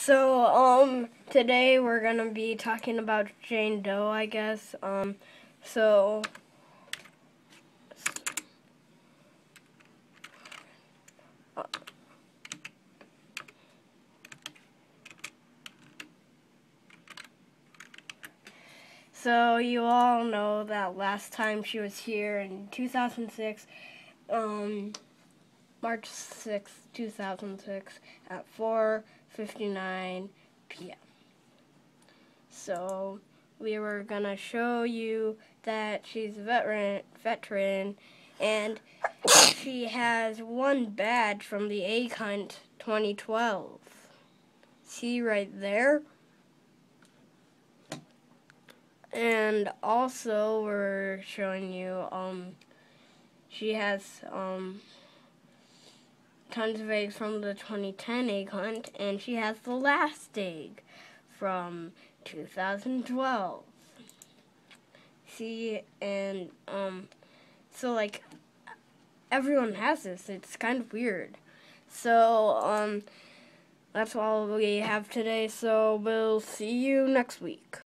Today we're gonna be talking about Jane Doe, I guess. So, so you all know that last time she was here in 2006, March 6th, 2006, at 4:59 p.m. So, we were gonna show you that she's a veteran, and she has one badge from the Egg Hunt 2012. See right there? And also, we're showing you, she has, tons of eggs from the 2010 Egg Hunt, and she has the last egg from 2012. See, and, so, like, everyone has this. It's kind of weird. So, that's all we have today, so we'll see you next week.